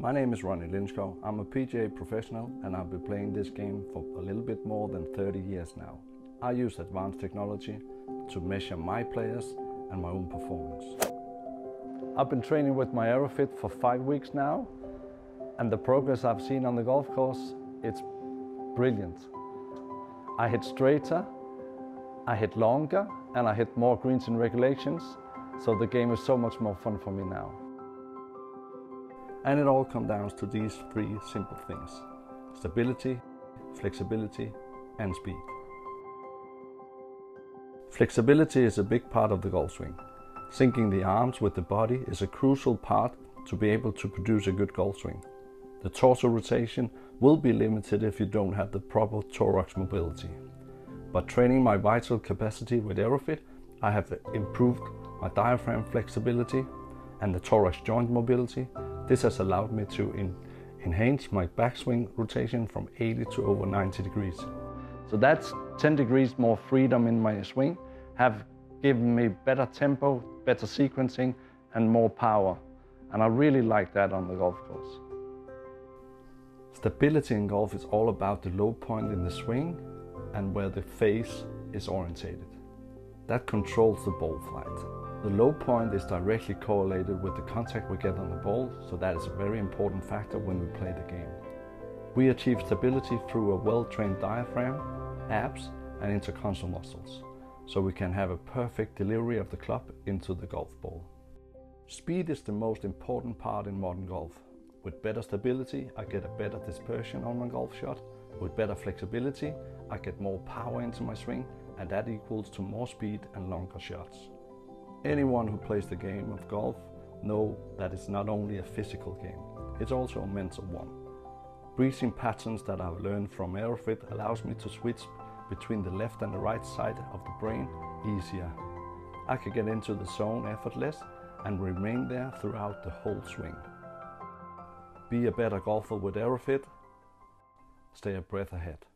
My name is Ronnie Lindskov. I'm a PGA professional and I've been playing this game for a little bit more than 30 years now. I use advanced technology to measure my players and my own performance. I've been training with my Aerofit for 5 weeks now, and the progress I've seen on the golf course, it's brilliant. I hit straighter, I hit longer, and I hit more greens in regulations, so the game is so much more fun for me now. And it all comes down to these 3 simple things: stability, flexibility, and speed. Flexibility is a big part of the golf swing. Syncing the arms with the body is a crucial part to be able to produce a good golf swing. The torso rotation will be limited if you don't have the proper thorax mobility. By training my vital capacity with Aerofit, I have improved my diaphragm flexibility and the thorax joint mobility. This has allowed me to enhance my backswing rotation from 80 to over 90 degrees. So that's 10 degrees more freedom in my swing, have given me better tempo, better sequencing, and more power. And I really like that on the golf course. Stability in golf is all about the low point in the swing and where the face is orientated. That controls the ball flight. The low point is directly correlated with the contact we get on the ball, so that is a very important factor when we play the game. We achieve stability through a well-trained diaphragm, abs, and intercostal muscles, so we can have a perfect delivery of the club into the golf ball. Speed is the most important part in modern golf. With better stability, I get a better dispersion on my golf shot. With better flexibility, I get more power into my swing, and that equals to more speed and longer shots. Anyone who plays the game of golf knows that it's not only a physical game, it's also a mental one. Breathing patterns that I've learned from Aerofit allows me to switch between the left and the right side of the brain easier. I can get into the zone effortless and remain there throughout the whole swing. Be a better golfer with Aerofit. Stay a breath ahead.